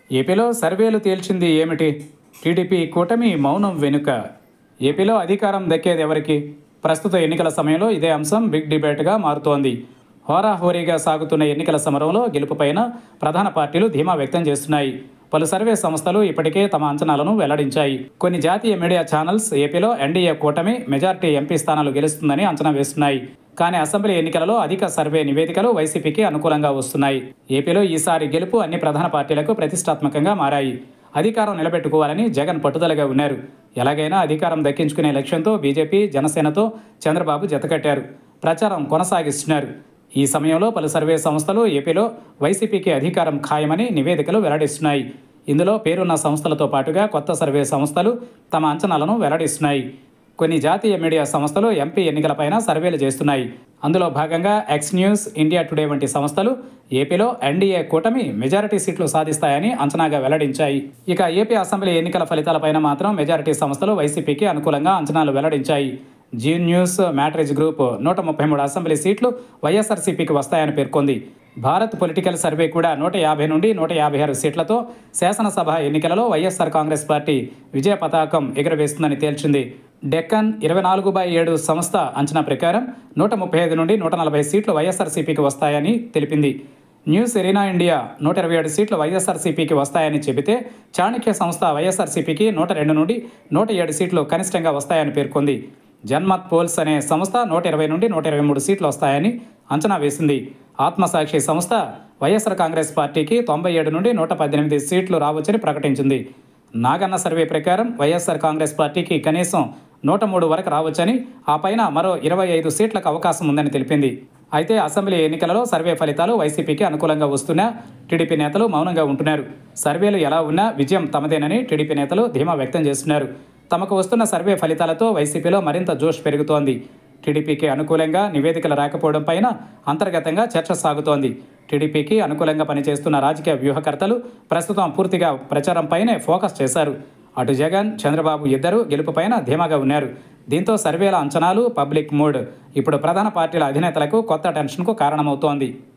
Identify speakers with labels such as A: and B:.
A: ఏపీలో సర్వేలు తేల్చింది ఏమిటి? టీడీపీ కూటమి మౌనం వెనుక ఏపీలో అధికారం దక్కేది ఎవరికి? ప్రస్తుత ఎన్నికల సమయంలో ఇదే అంశం బిగ్ డిబేట్గా మారుతోంది. హోరాహోరీగా సాగుతున్న ఎన్నికల సమరంలో గెలుపుపైన ప్రధాన పార్టీలు ధీమా వ్యక్తం చేస్తున్నాయి. పలు సర్వే సంస్థలు ఇప్పటికే తమ అంచనాలను వెల్లడించాయి. కొన్ని జాతీయ మీడియా ఛానల్స్ ఏపీలో ఎన్డీఏ కూటమి మెజారిటీ ఎంపీ స్థానాలు గెలుస్తుందని అంచనా వేస్తున్నాయి. కానీ అసెంబ్లీ ఎన్నికలలో అధిక సర్వే నివేదికలు వైసీపీకి అనుకూలంగా వస్తున్నాయి. ఏపీలో ఈసారి గెలుపు అన్ని ప్రధాన పార్టీలకు ప్రతిష్టాత్మకంగా మారాయి. అధికారం నిలబెట్టుకోవాలని జగన్ పట్టుదలగా ఉన్నారు. ఎలాగైనా అధికారం దక్కించుకునే లక్ష్యంతో బీజేపీ, జనసేనతో చంద్రబాబు జతకట్టారు. ప్రచారం కొనసాగిస్తున్నారు. ఈ సమయంలో పలు సర్వే సంస్థలు ఏపీలో వైసీపీకి అధికారం ఖాయమని నివేదికలు వెల్లడిస్తున్నాయి. ఇందులో పేరున్న సంస్థలతో పాటుగా కొత్త సర్వే సంస్థలు తమ అంచనాలను వెల్లడిస్తున్నాయి. కొన్ని జాతీయ మీడియా సంస్థలు ఎంపీ ఎన్నికలపైన సర్వేలు చేస్తున్నాయి. అందులో భాగంగా ఎక్స్ న్యూస్, ఇండియా టుడే వంటి సంస్థలు ఏపీలో ఎన్డీఏ కూటమి మెజారిటీ సీట్లు సాధిస్తాయని అంచనాగా వెల్లడించాయి. ఇక ఏపీ అసెంబ్లీ ఎన్నికల ఫలితాలపైన మాత్రం మెజారిటీ సంస్థలు వైసీపీకి అనుకూలంగా అంచనాలు వెల్లడించాయి. Zee news, Matrize group 133 assembly సీట్లు వైఎస్ఆర్సీపీకి వస్తాయని పేర్కొంది. భారత్ పొలిటికల్ సర్వే కూడా 150 నుండి 156 సీట్లతో శాసనసభ ఎన్నికలలో వైఎస్ఆర్ కాంగ్రెస్ పార్టీ విజయ పతాకం ఎగురవేస్తుందని తేల్చింది. డెక్కన్ 24/7 సంస్థ అంచనా ప్రకారం 135 నుండి 140 సీట్లు వైఎస్ఆర్సీపీకి వస్తాయని తెలిపింది. న్యూస్ ఎరీనా ఇండియా 127 సీట్లు వైఎస్ఆర్సీపీకి వస్తాయని చెబితే, చాణక్య సంస్థ వైఎస్ఆర్సీపీకి 102 నుండి 107 సీట్లు కనిష్టంగా వస్తాయని పేర్కొంది. జన్మత్ పోల్స్ అనే సంస్థ 120 నుండి 123 సీట్లు వస్తాయని అంచనా వేసింది. ఆత్మసాక్షి సంస్థ వైఎస్ఆర్ కాంగ్రెస్ పార్టీకి 97 నుండి 118 సీట్లు రావచ్చని ప్రకటించింది. నాగన్న సర్వే ప్రకారం వైఎస్ఆర్ కాంగ్రెస్ పార్టీకి కనీసం 103 వరకు రావచ్చని, ఆ పైన మరో 25 సీట్లకు అవకాశం ఉందని తెలిపింది. అయితే అసెంబ్లీ ఎన్నికలలో సర్వే ఫలితాలు వైసీపీకి అనుకూలంగా వస్తున్నా టీడీపీ నేతలు మౌనంగా ఉంటున్నారు. సర్వేలు ఎలా ఉన్నా విజయం తమదేనని టీడీపీ నేతలు ధీమా వ్యక్తం చేస్తున్నారు. తమకు వస్తున్న సర్వే ఫలితాలతో వైసీపీలో మరింత జోష్ పెరుగుతోంది. టీడీపీకి అనుకూలంగా నివేదికలు రాకపోవడం పైన అంతర్గతంగా చర్చ సాగుతోంది. టీడీపీకి అనుకూలంగా పనిచేస్తున్న రాజకీయ వ్యూహకర్తలు ప్రస్తుతం పూర్తిగా ప్రచారంపైనే ఫోకస్ చేశారు. అటు జగన్, చంద్రబాబు ఇద్దరూ గెలుపుపైన ధీమాగా ఉన్నారు. దీంతో సర్వేల అంచనాలు, పబ్లిక్ మూడ్ ఇప్పుడు ప్రధాన పార్టీల అధినేతలకు కొత్త టెన్షన్కు కారణమవుతోంది.